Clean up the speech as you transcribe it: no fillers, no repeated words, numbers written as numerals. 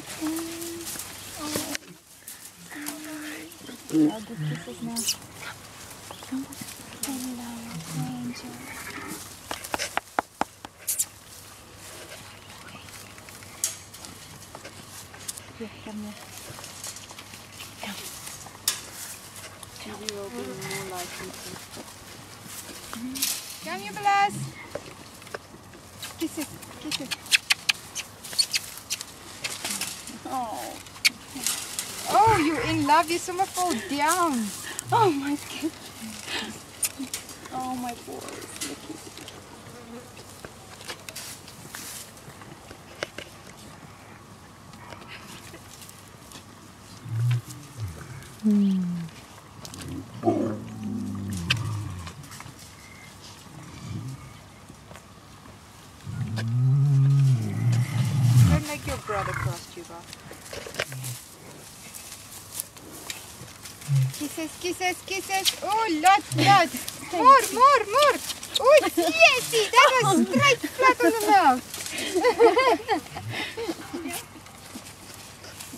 Oh, good kisses now. Hello, angel. Here, come here. Maybe we'll be more likely to. Come here, Blas. Kisses, kisses. Oh. Oh, you're in love. You saw me fall down. Oh my god. Oh, my boys. Look at Don't make your brother cross, Juba. Kisses, kisses, kisses. Oh, lot. More. Oh, yes, that was straight flat on the mouth.